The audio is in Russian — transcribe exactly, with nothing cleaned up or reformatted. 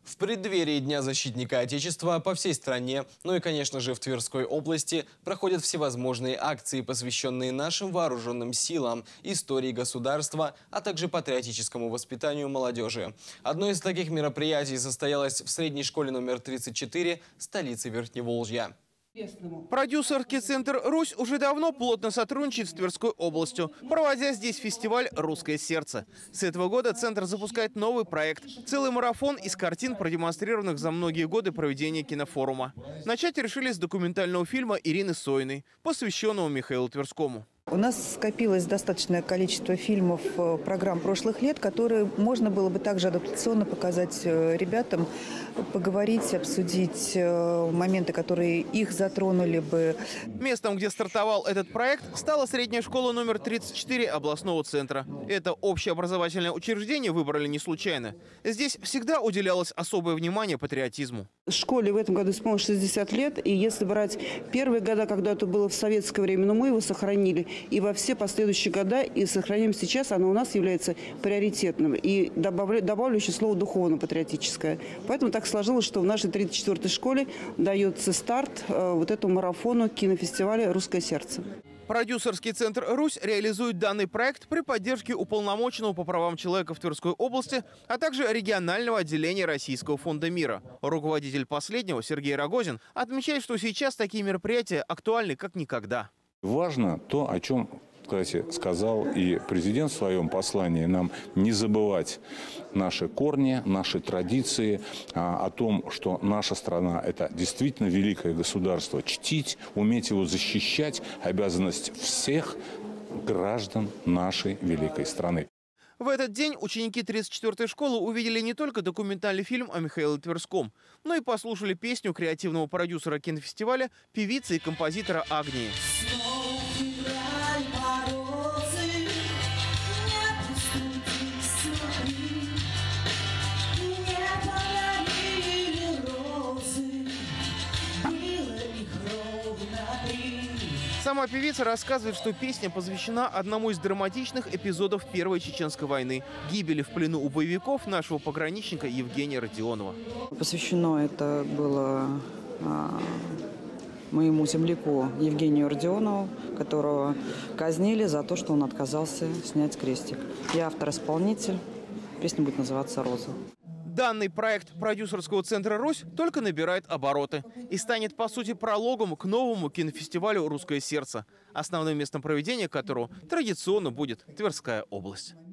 В преддверии Дня защитника Отечества по всей стране, ну и, конечно же, в Тверской области, проходят всевозможные акции, посвященные нашим вооруженным силам, истории государства, а также патриотическому воспитанию молодежи. Одно из таких мероприятий состоялось в средней школе номер тридцать четыре столицы Верхневолжья. Продюсерский центр «Русь» уже давно плотно сотрудничает с Тверской областью, проводя здесь фестиваль «Русское сердце». С этого года центр запускает новый проект – целый марафон из картин, продемонстрированных за многие годы проведения кинофорума. Начать решили с документального фильма Ирины Сойной, посвященного Михаилу Тверскому. У нас скопилось достаточное количество фильмов, программ прошлых лет, которые можно было бы также адаптационно показать ребятам, поговорить, обсудить моменты, которые их затронули бы. Местом, где стартовал этот проект, стала средняя школа номер тридцать четыре областного центра. Это общеобразовательное учреждение выбрали не случайно. Здесь всегда уделялось особое внимание патриотизму. Школе в этом году исполнилось шестьдесят лет, и если брать первые года, когда это было в советское время, но мы его сохранили, и во все последующие года, и сохраним сейчас, оно у нас является приоритетным. И добавлю, добавлю еще слово духовно-патриотическое. Поэтому так сложилось, что в нашей тридцать четвёртой школе дается старт э, вот этому марафону кинофестиваля «Русское сердце». Продюсерский центр «Русь» реализует данный проект при поддержке уполномоченного по правам человека в Тверской области, а также регионального отделения Российского фонда мира. Руководитель последнего, Сергей Рогозин, отмечает, что сейчас такие мероприятия актуальны как никогда. Важно то, о чем, кстати, сказал и президент в своем послании, нам не забывать наши корни, наши традиции, о том, что наша страна – это действительно великое государство. Чтить, уметь его защищать – обязанность всех граждан нашей великой страны. В этот день ученики тридцать четвёртой школы увидели не только документальный фильм о Михаиле Тверском, но и послушали песню креативного продюсера кинофестиваля, певицы и композитора Агнии. Сама певица рассказывает, что песня посвящена одному из драматичных эпизодов Первой Чеченской войны – гибели в плену у боевиков нашего пограничника Евгения Родионова. Посвящено это было а, моему земляку Евгению Родионову, которого казнили за то, что он отказался снять крестик. Я автор-исполнитель. Песня будет называться «Роза». Данный проект продюсерского центра «Русь» только набирает обороты и станет, по сути, прологом к новому кинофестивалю «Русское сердце», основным местом проведения которого традиционно будет Тверская область.